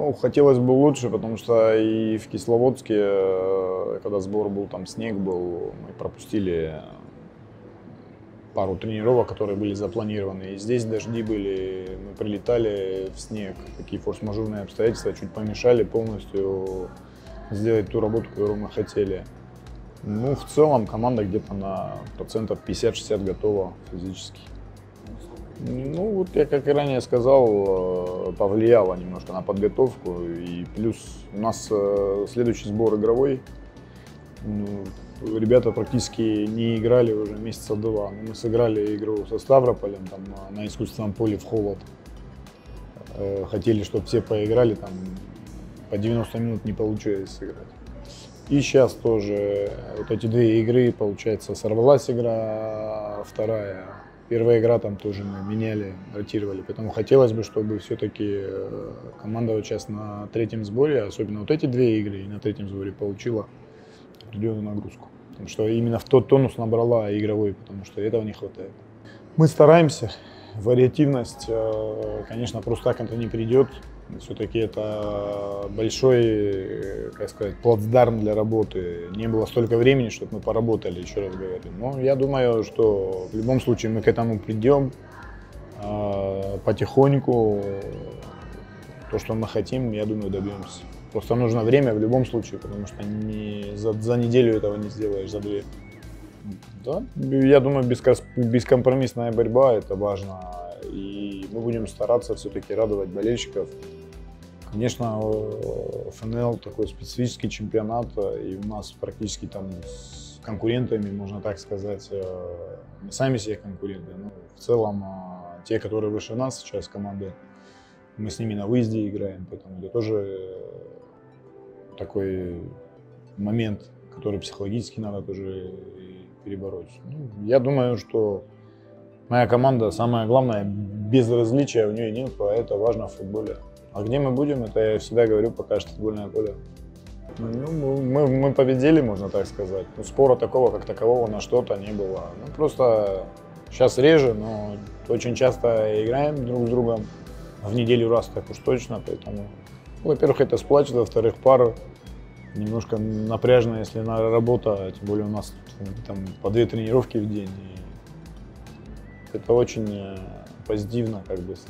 Ну, хотелось бы лучше, потому что и в Кисловодске, когда сбор был, там снег был, мы пропустили пару тренировок, которые были запланированы. И здесь дожди были, мы прилетали в снег. Такие форс-мажорные обстоятельства чуть помешали полностью сделать ту работу, которую мы хотели. Ну, в целом команда где-то на процентов 50-60 готова физически. Ну, вот я, как и ранее сказал, повлияло немножко на подготовку. И плюс у нас следующий сбор игровой. Ребята практически не играли уже месяца два. Мы сыграли игру со Ставрополем там, на искусственном поле в холод. Хотели, чтобы все поиграли, там по 90 минут не получилось сыграть. И сейчас тоже вот эти две игры, получается, сорвалась игра, вторая. Первая игра там тоже мы меняли, ротировали. Поэтому хотелось бы, чтобы все-таки команда вот сейчас на третьем сборе, особенно вот эти две игры, и на третьем сборе получила определенную нагрузку. Потому что именно в тот тонус набрала игровой, потому что этого не хватает. Мы стараемся. Вариативность, конечно, просто так это не придет. Все-таки это большой, как сказать, плацдарм для работы. Не было столько времени, чтобы мы поработали, еще раз говорю. Но я думаю, что в любом случае мы к этому придем потихоньку. То, что мы хотим, я думаю, добьемся. Просто нужно время в любом случае, потому что за неделю этого не сделаешь, за две. Да, я думаю, бескомпромиссная борьба – это важно. И мы будем стараться все-таки радовать болельщиков. Конечно, ФНЛ такой специфический чемпионат, и у нас практически там с конкурентами, можно так сказать, мы сами себе конкуренты. Но в целом, те, которые выше нас сейчас команды, мы с ними на выезде играем, поэтому это тоже такой момент, который психологически надо тоже перебороть. Ну, я думаю, что моя команда, самое главное, безразличия у нее нет, а это важно в футболе. А где мы будем, это я всегда говорю, покажет футбольное поле. Ну, мы победили, можно так сказать. Но спора такого, как такового, на что-то не было. Ну, просто сейчас реже, но очень часто играем друг с другом. В неделю раз так уж точно, поэтому, во-первых, это сплачивает, во-вторых, пара немножко напряжно, если на работа, тем более у нас там по 2 тренировки в день. И это очень позитивно, как бы,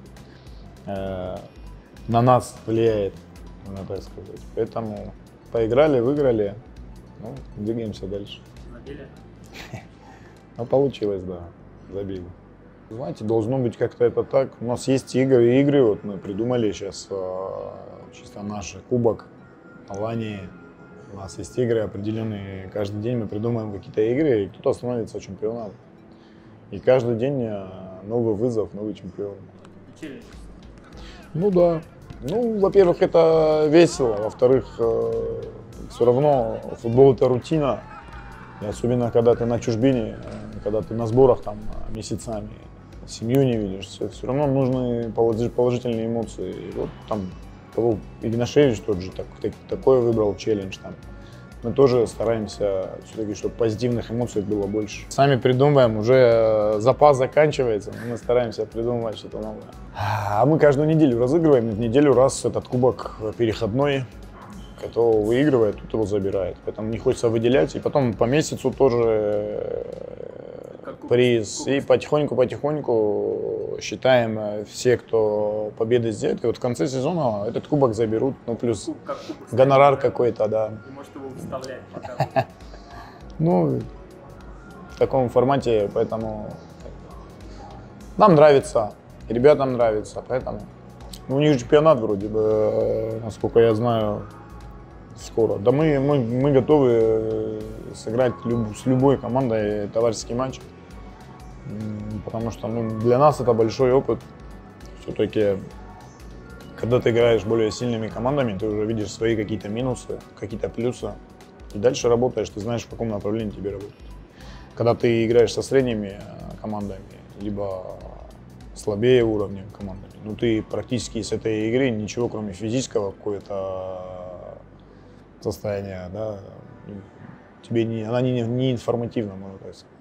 на нас влияет, можно так сказать. Поэтому поиграли, выиграли, ну, двигаемся дальше. Забили? Ну, получилось, да, забили. Знаете, должно быть как-то это так. У нас есть игры, вот мы придумали сейчас чисто наш кубок Алании. У нас есть игры определенные, каждый день мы придумаем какие-то игры, и кто-то становится чемпионом. И каждый день новый вызов, новый чемпион. Ну да. Ну, во-первых, это весело, во-вторых, все равно футбол это рутина. И особенно, когда ты на чужбине, когда ты на сборах там месяцами, семью не видишь, все равно нужны положительные эмоции. И вот там Игнашевич тот же такой выбрал челлендж там. Мы тоже стараемся все-таки, чтобы позитивных эмоций было больше. Сами придумываем, уже запас заканчивается, но мы стараемся придумывать что-то новое. А мы каждую неделю разыгрываем, и в неделю раз этот кубок переходной, кто выигрывает, тот его забирает. Поэтому не хочется выделять, и потом по месяцу тоже приз. И потихоньку считаем все, кто победы сделает. И вот в конце сезона этот кубок заберут, ну плюс гонорар какой-то, да. Вы можете его выставлять, показывать. Ну, в таком формате, поэтому нам нравится, и ребятам нравится, поэтому. Ну, у них чемпионат вроде бы, насколько я знаю, скоро. Да мы готовы сыграть с любой командой товарищеский матч. Потому что для нас это большой опыт. Все-таки, когда ты играешь более сильными командами, ты уже видишь свои какие-то минусы, какие-то плюсы. И дальше работаешь, ты знаешь, в каком направлении тебе работать. Когда ты играешь со средними командами, либо слабее уровнем командами, ну ты практически с этой игры ничего, кроме физического какое-то состояния, да, тебе она не информативна, можно так сказать.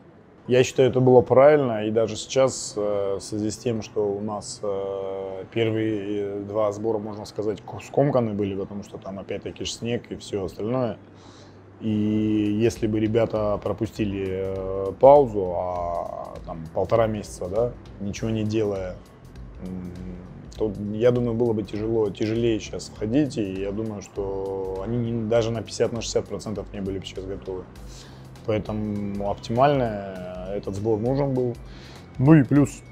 Я считаю, это было правильно, и даже сейчас, в связи с тем, что у нас первые два сбора, можно сказать, скомканы были, потому что там опять-таки снег и все остальное. И если бы ребята пропустили паузу, там 1,5 месяца, да, ничего не делая, то, я думаю, было бы тяжелее сейчас входить, и я думаю, что они даже на 50-60% не были бы сейчас готовы. Поэтому оптимально этот сбор нужен был. Ну и плюс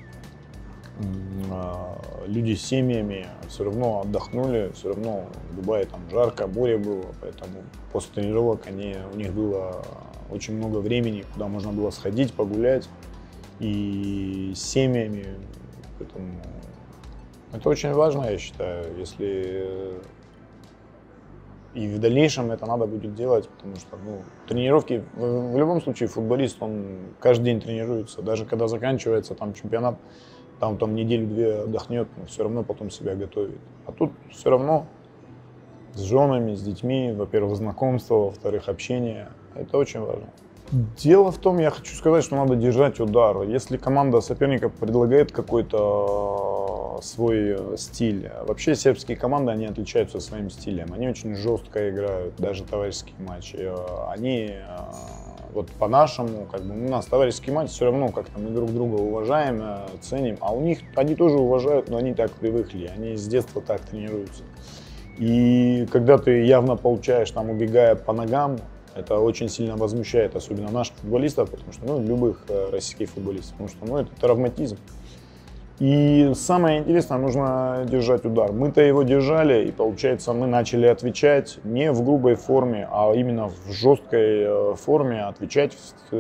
люди с семьями все равно отдохнули, все равно в Дубае там жарко, море было, поэтому после тренировок у них было очень много времени, куда можно было сходить, погулять и с семьями. Поэтому это очень важно, я считаю, если и в дальнейшем это надо будет делать, потому что тренировки, в любом случае футболист, он каждый день тренируется, даже когда заканчивается там чемпионат, там неделю-две отдохнет, но все равно потом себя готовит. А тут все равно с женами, с детьми, во-первых, знакомство, во-вторых, общение. Это очень важно. Дело в том, я хочу сказать, что надо держать удар. Если команда соперника предлагает какой-то свой стиль, вообще сербские команды, они отличаются своим стилем. Они очень жестко играют, даже товарищеские матчи. Они вот по-нашему, у нас товарищеский матч, все равно как-то мы друг друга уважаем, ценим, а у них они тоже уважают, но они так привыкли, они с детства так тренируются. И когда ты явно получаешь, убегая по ногам, это очень сильно возмущает, особенно наших футболистов, потому что, любых российских футболистов, потому что, это травматизм. И самое интересное, нужно держать удар. Мы-то его держали, и получается, мы начали отвечать не в грубой форме, а именно в жесткой форме, отвечать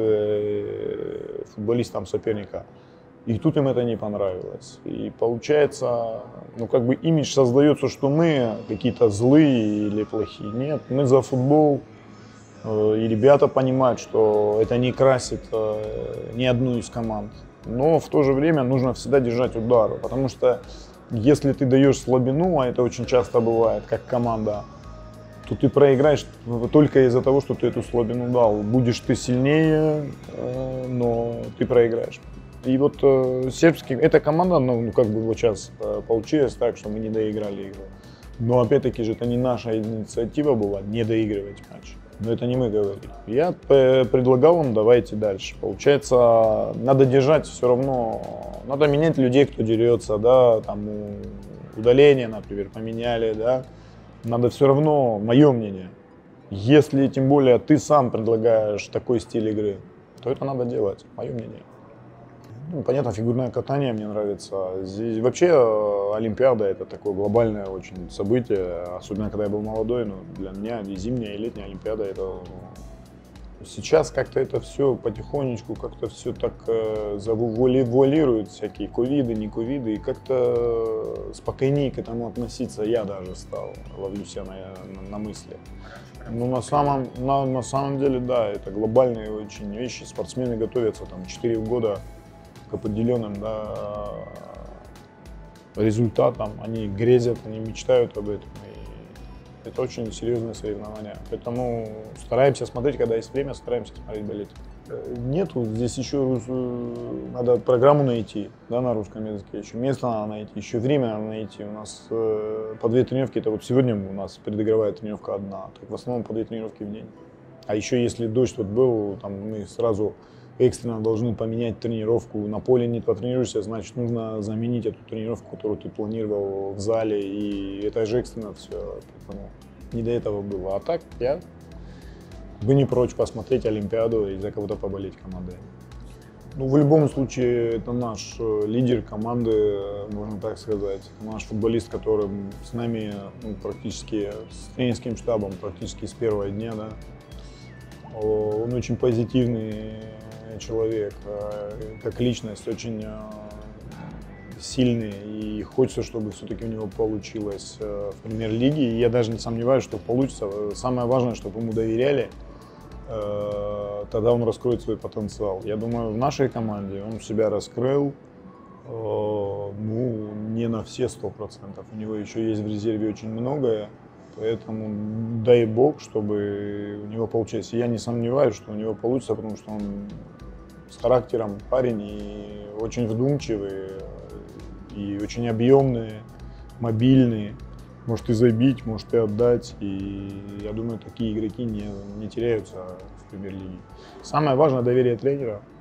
футболистам соперника. И тут им это не понравилось. И получается, имидж создается, что мы какие-то злые или плохие. Нет, мы за футбол. И ребята понимают, что это не красит ни одну из команд. Но в то же время нужно всегда держать удар, потому что если ты даешь слабину, а это очень часто бывает, как команда, то ты проиграешь только из-за того, что ты эту слабину дал. Будешь ты сильнее, но ты проиграешь. И вот сербский, эта команда, вот сейчас получилось так, что мы не доиграли игру. Но опять-таки же это не наша инициатива была не доигрывать матч. Но это не мы говорили. Я предлагал им, давайте дальше. Получается, надо держать все равно, надо менять людей, кто дерется, да, удаление, например, поменяли, да. Надо все равно, мое мнение, если тем более ты сам предлагаешь такой стиль игры, то это надо делать, мое мнение. Понятно, фигурное катание мне нравится. Здесь вообще Олимпиада — это такое глобальное очень событие, особенно когда я был молодой, для меня и зимняя, и летняя Олимпиада — это сейчас как-то это все потихонечку, как-то все так завуалируют всякие ковиды, не ковиды, и как-то спокойнее к этому относиться я даже стал, ловлю себя на мысли. На самом деле, да, это глобальные очень вещи. Спортсмены готовятся 4 года к определенным результатам, они грезят, они мечтают об этом. И это очень серьезные соревнования. Поэтому стараемся смотреть, когда есть время, стараемся смотреть, болеть. Нету, здесь еще надо программу найти, да, на русском языке, еще место надо найти, еще время надо найти. У нас по 2 тренировки, это вот сегодня у нас предыгровая тренировка одна, так в основном по 2 тренировки в день. А еще если дождь был, мы сразу экстренно должны поменять тренировку. На поле не потренируешься, значит, нужно заменить эту тренировку, которую ты планировал в зале. И это же экстренно все. Поэтому не до этого было. А так я бы не прочь посмотреть Олимпиаду и за кого-то поболеть командой. В любом случае, это наш лидер команды, можно так сказать. Наш футболист, который с нами практически, с тренерским штабом, практически с первого дня. Да. Он очень позитивный человек, как личность, очень сильный, и хочется, чтобы все-таки у него получилось в премьер-лиге. И я даже не сомневаюсь, что получится. Самое важное, чтобы ему доверяли, тогда он раскроет свой потенциал. Я думаю, в нашей команде он себя раскрыл, не на все 100%. У него еще есть в резерве очень многое. Поэтому дай бог, чтобы у него получилось. Я не сомневаюсь, что у него получится, потому что он с характером парень и очень вдумчивый, и очень объемный, мобильный. Может и забить, может и отдать. И я думаю, такие игроки не теряются в премьер-лиге. Самое важное — доверие тренера.